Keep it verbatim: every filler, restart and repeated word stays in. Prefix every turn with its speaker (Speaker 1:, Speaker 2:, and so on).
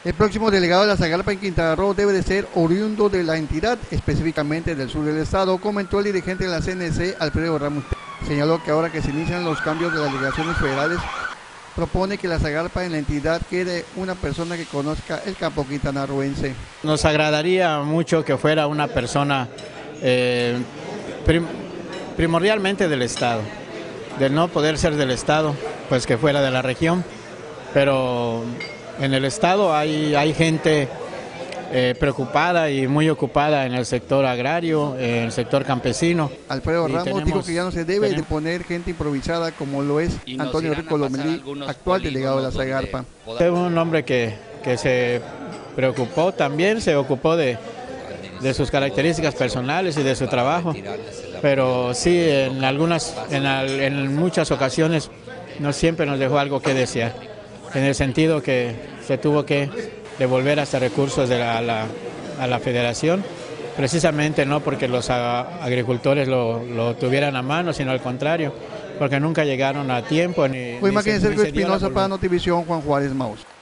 Speaker 1: El próximo delegado de la Zagarpa en Quintana Roo debe de ser oriundo de la entidad, específicamente del sur del estado, comentó el dirigente de la C N C, Alfredo Ramos. Señaló que ahora que se inician los cambios de las delegaciones federales, propone que la Zagarpa en la entidad quede una persona que conozca el campo quintanarroense.
Speaker 2: Nos agradaría mucho que fuera una persona eh, prim primordialmente del estado, de no poder ser del estado, pues que fuera de la región, pero en el estado hay, hay gente eh, preocupada y muy ocupada en el sector agrario, en el sector campesino.
Speaker 1: Alfredo Ramos tenemos, dijo que ya no se debe tenemos, de poner gente improvisada como lo es Antonio Rico Lomelí, actual delegado de la Zagarpa.
Speaker 2: Es un hombre que, que se preocupó también, se ocupó de, de sus características personales y de su trabajo, pero sí en algunas, en, en muchas ocasiones no siempre nos dejó algo que desear, en el sentido que se tuvo que devolver hasta recursos de la, a, la, a la federación, precisamente no porque los agricultores lo, lo tuvieran a mano, sino al contrario, porque nunca llegaron a tiempo. Ni,
Speaker 1: Fue
Speaker 2: ni
Speaker 1: Máquina
Speaker 2: se,
Speaker 1: Sergio Espinosa para Notivisión, Juan Juárez Maus.